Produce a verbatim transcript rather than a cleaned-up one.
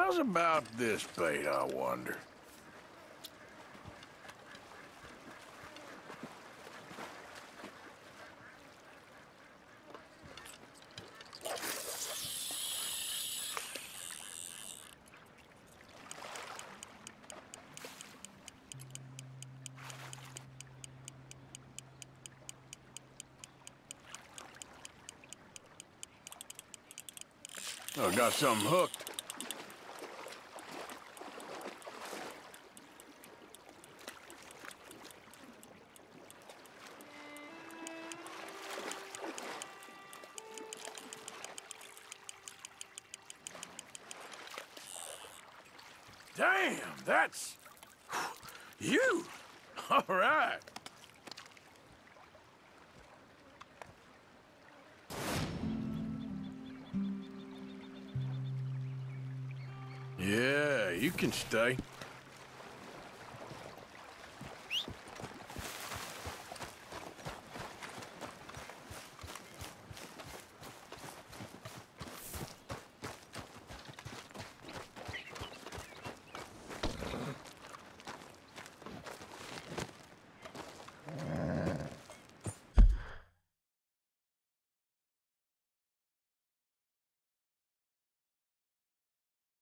How's about this bait, I wonder? Oh, got something hooked. Damn, that's... you! All right. Yeah, you can stay.